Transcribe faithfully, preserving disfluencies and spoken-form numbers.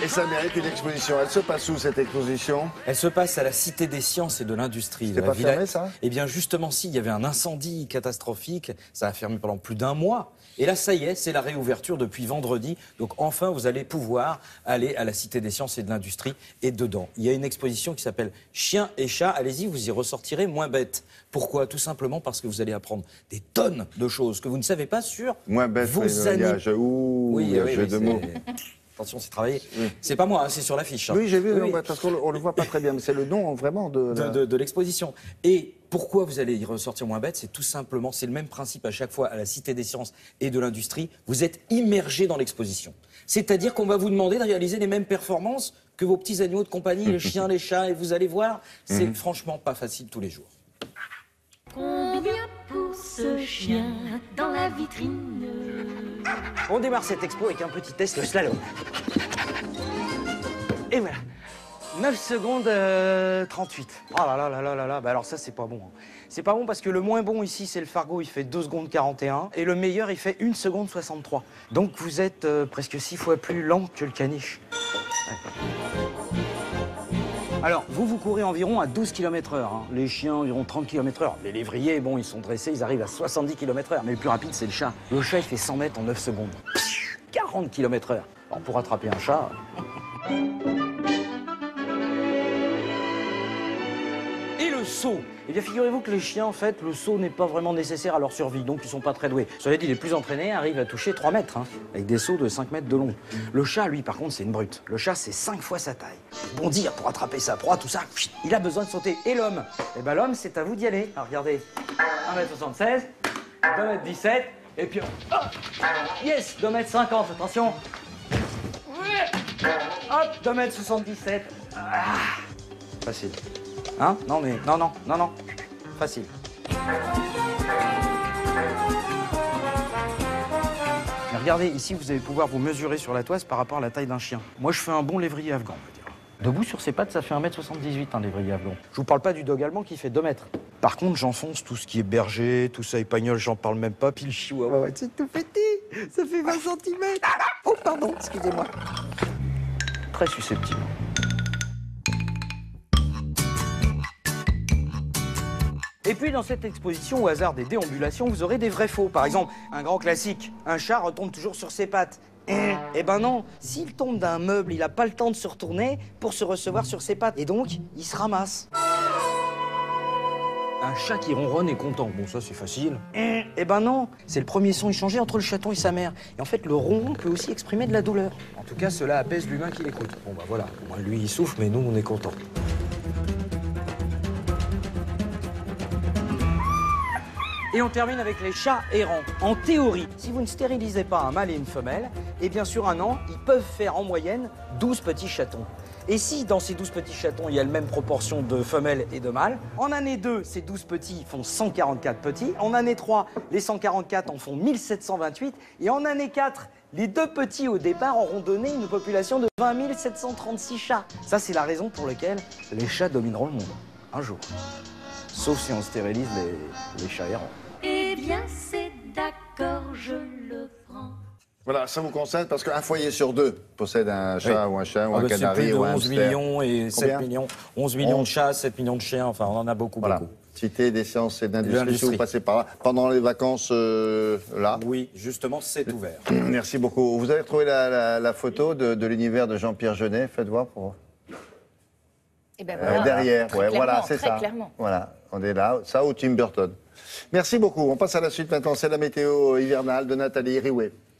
Et ça mérite une exposition. Elle se passe où, cette exposition? Elle se passe à la Cité des Sciences et de l'Industrie. C'est pas fermé, ça? Eh bien, justement, si, il y avait un incendie catastrophique. Ça a fermé pendant plus d'un mois. Et là, ça y est, c'est la réouverture depuis vendredi. Donc, enfin, vous allez pouvoir aller à la Cité des Sciences et de l'Industrie. Et dedans, il y a une exposition qui s'appelle Chiens et chats. Allez-y, vous y ressortirez moins bête. Pourquoi? Tout simplement parce que vous allez apprendre des tonnes de choses que vous ne savez pas sur moins bête, vos animaux. animaux. Ouh, oui, oui, jeu oui, de mots. Attention, c'est travaillé. Oui. C'est pas moi, hein, c'est sur l'affiche. Hein. Oui, j'ai vu, oui, non, oui. bah, parce qu'on ne le voit pas très bien, mais c'est le nom vraiment de, de, la... de, de l'exposition. Et pourquoi vous allez y ressortir moins bête? C'est tout simplement, c'est le même principe à chaque fois à la Cité des Sciences et de l'Industrie. Vous êtes immergé dans l'exposition. C'est-à-dire qu'on va vous demander de réaliser les mêmes performances que vos petits animaux de compagnie, les chiens, les chats, et vous allez voir, c'est mmh. franchement pas facile tous les jours. Combien pour ce chien dans la vitrine? On démarre cette expo avec un petit test de slalom. Et voilà. neuf secondes euh, trente-huit. Oh là là là là là là. Bah alors ça, c'est pas bon. Hein. C'est pas bon parce que le moins bon ici, c'est le Fargo, il fait deux secondes quarante et un. Et le meilleur, il fait une seconde soixante-trois. Donc vous êtes euh, presque six fois plus lent que le caniche. Ouais. Alors, vous, vous courez environ à douze kilomètres heure. Hein. Les chiens, environ trente kilomètres heure. Les lévriers, bon, ils sont dressés, ils arrivent à soixante-dix kilomètres heure. Mais le plus rapide, c'est le chat. Le chat, il fait cent mètres en neuf secondes. quarante kilomètres heure. Alors, pour attraper un chat... Et le saut? Eh bien, figurez-vous que les chiens, en fait, le saut n'est pas vraiment nécessaire à leur survie, donc ils sont pas très doués. Cela dit, les plus entraînés arrivent à toucher trois mètres, hein, avec des sauts de cinq mètres de long. Le chat, lui, par contre, c'est une brute. Le chat, c'est cinq fois sa taille. Bondir pour attraper sa proie, tout ça, il a besoin de sauter. Et l'homme? Eh ben, l'homme, c'est à vous d'y aller. Alors, regardez, un mètre soixante-seize, deux mètres dix-sept, et puis, oh, yes, deux mètres cinquante, attention. Hop, deux mètres soixante-dix-sept. Ah, facile. Hein? Non mais, non, non, non, non. Facile. Mais regardez, ici, vous allez pouvoir vous mesurer sur la toise par rapport à la taille d'un chien. Moi, je fais un bon lévrier afghan, on va dire. Debout sur ses pattes, ça fait un mètre soixante-dix-huit, un lévrier afghan. Je vous parle pas du dog allemand qui fait deux mètres. Par contre, j'enfonce tout ce qui est berger, tout ça, épagnol, j'en parle même pas. Puis le chihuahua, ouais, c'est tout petit. Ça fait vingt centimètres. Oh, pardon, excusez-moi. Très susceptible. Et puis dans cette exposition, au hasard des déambulations, vous aurez des vrais faux. Par exemple, un grand classique, un chat retombe toujours sur ses pattes. Eh, eh ben non, s'il tombe d'un meuble, il n'a pas le temps de se retourner pour se recevoir sur ses pattes. Et donc, il se ramasse. Un chat qui ronronne est content. Bon, ça, c'est facile. Eh, eh ben non, c'est le premier son échangé entre le chaton et sa mère. Et en fait, le ronron peut aussi exprimer de la douleur. En tout cas, cela apaise l'humain qui l'écoute. Bon, bah voilà, au moins lui, il souffle, mais nous, on est contents. Et on termine avec les chats errants. En théorie, si vous ne stérilisez pas un mâle et une femelle, et bien sur un an, ils peuvent faire en moyenne douze petits chatons. Et si dans ces douze petits chatons, il y a la même proportion de femelles et de mâles, en année deux, ces douze petits font cent quarante-quatre petits, en année trois, les cent quarante-quatre en font mille sept cent vingt-huit, et en année quatre, les deux petits au départ auront donné une population de vingt mille sept cent trente-six chats. Ça, c'est la raison pour laquelle les chats domineront le monde, un jour. Sauf si on stérilise les, les chats errants. Eh bien, c'est d'accord, je le prends. Voilà, ça vous concerne parce qu'un foyer sur deux possède un chat oui. ou un chien ou ah un bah canari ou un onze hamster. millions et sept millions. onze millions de chats, sept millions de chiens, enfin on en a beaucoup, voilà. beaucoup. Cité des Sciences et de l'Industrie, si vous passez par là. Pendant les vacances, euh, là oui, justement, c'est ouvert. Merci beaucoup. Vous avez retrouvé la, la, la photo de, de l'univers de Jean-Pierre Jeunet. Faites voir pour... Et ben voilà, euh, derrière, ouais, voilà, c'est ça. Clairement. Voilà, on est là, ça ou Tim Burton. Merci beaucoup. On passe à la suite maintenant. C'est la météo hivernale de Nathalie Riouet.